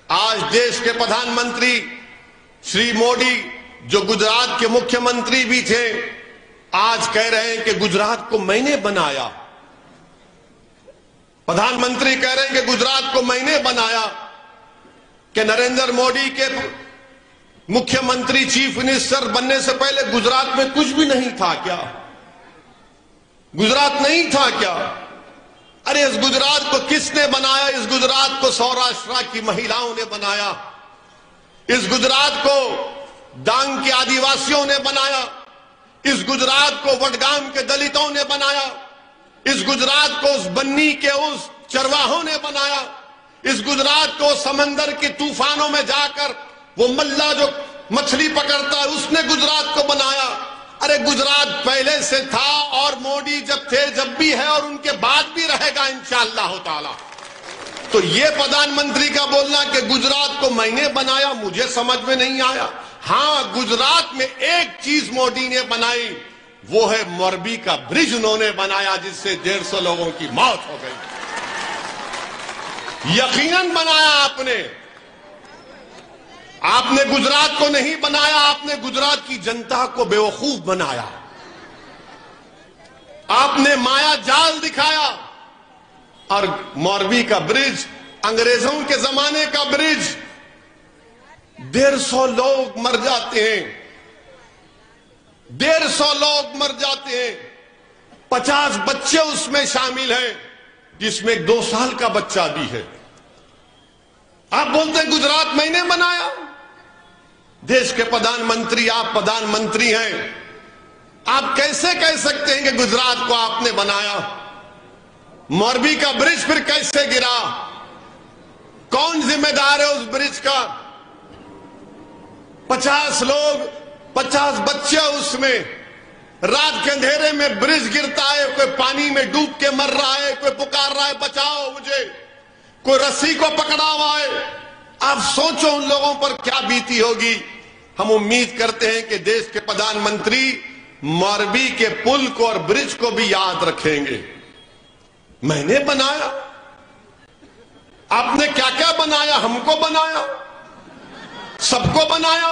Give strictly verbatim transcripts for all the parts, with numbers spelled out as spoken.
आज देश के प्रधानमंत्री श्री मोदी, जो गुजरात के मुख्यमंत्री भी थे, आज कह रहे हैं कि गुजरात को मैंने बनाया। प्रधानमंत्री कह रहे हैं कि गुजरात को मैंने बनाया। कि नरेंद्र मोदी के मुख्यमंत्री चीफ मिनिस्टर बनने से पहले गुजरात में कुछ भी नहीं था क्या? गुजरात नहीं था क्या? अरे इस गुजरात को किसने बनाया? इस गुजरात को सौराष्ट्र की महिलाओं ने बनाया। इस गुजरात को डांग के आदिवासियों ने बनाया। इस गुजरात को वडगाम के दलितों ने बनाया। इस गुजरात को उस बन्नी के उस चरवाहों ने बनाया। इस गुजरात को समंदर के तूफानों में जाकर वो मल्ला जो मछली पकड़ता है उसने गुजरात को बनाया। अरे गुजरात पहले से था और मोदी जब थे जब भी है और उनके बाद भी रहेगा इंशाअल्लाह ताला। तो ये प्रधानमंत्री का बोलना कि गुजरात को मैंने बनाया, मुझे समझ में नहीं आया। हां, गुजरात में एक चीज मोदी ने बनाई, वो है मोरबी का ब्रिज उन्होंने बनाया, जिससे डेढ़ सौ लोगों की मौत हो गई। यकीनन बनाया आपने। आपने गुजरात को नहीं बनाया, आपने गुजरात की जनता को बेवकूफ बनाया। आपने माया जाल दिखाया। और मोरबी का ब्रिज अंग्रेजों के जमाने का ब्रिज, डेढ़ सौ लोग मर जाते हैं। डेढ़ सौ लोग मर जाते हैं। पचास बच्चे उसमें शामिल हैं, जिसमें दो साल का बच्चा भी है। आप बोलते हैं गुजरात मैंने बनाया। देश के प्रधानमंत्री, आप प्रधानमंत्री हैं, आप कैसे कह सकते हैं कि गुजरात को आपने बनाया? मोरबी का ब्रिज फिर कैसे गिरा? कौन जिम्मेदार है उस ब्रिज का? पचास लोग, पचास बच्चे उसमें, रात के अंधेरे में ब्रिज गिरता है, कोई पानी में डूब के मर रहा है, कोई पुकार रहा है बचाओ मुझे, कोई रस्सी को पकड़ा हुआ है। आप सोचो उन लोगों पर क्या बीती होगी। हम उम्मीद करते हैं कि देश के प्रधानमंत्री मोरबी के पुल को और ब्रिज को भी याद रखेंगे। मैंने बनाया। आपने क्या क्या बनाया? हमको बनाया, सबको बनाया।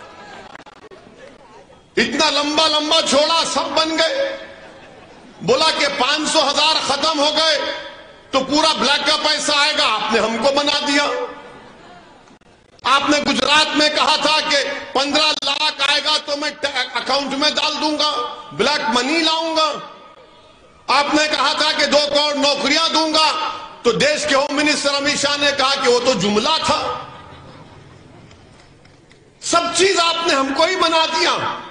इतना लंबा लंबा छोड़ा, सब बन गए। बोला कि पांच सौ हजार खत्म हो गए तो पूरा ब्लैक का पैसा आएगा, आपने हमको बना दिया। आपने गुजरात में कहा था कि पंद्रह लाख आएगा तो मैं अकाउंट में डाल दूंगा, ब्लैक मनी लाऊंगा। आपने कहा था कि दो करोड़ नौकरियां दूंगा, तो देश के होम मिनिस्टर अमित शाह ने कहा कि वो तो जुमला था। सब चीज आपने हमको ही बना दिया।